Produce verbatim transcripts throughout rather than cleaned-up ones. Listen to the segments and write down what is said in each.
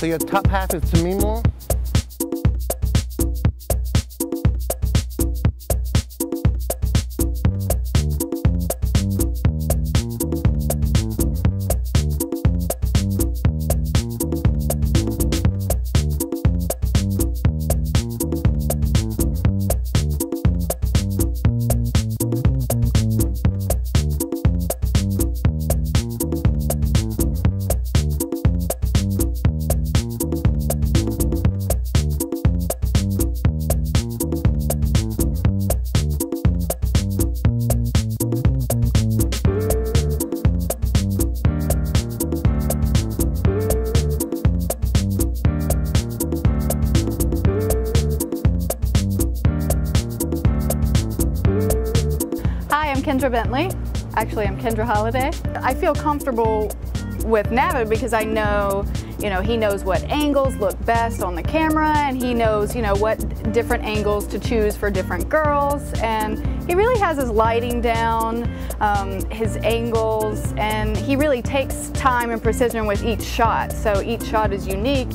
So your top half is to me more? Kendra Bentley. Actually, I'm Kendra Holiday. I feel comfortable with Navid because I know, you know, he knows what angles look best on the camera, and he knows, you know, what different angles to choose for different girls, and he really has his lighting down, um, his angles, and he really takes time and precision with each shot, so each shot is unique.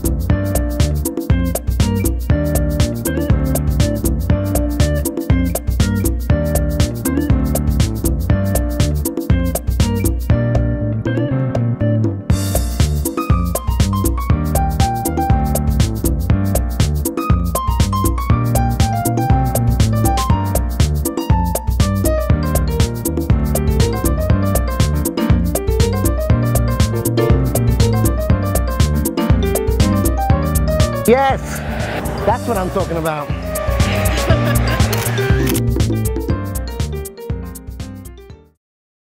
Yes, that's what I'm talking about.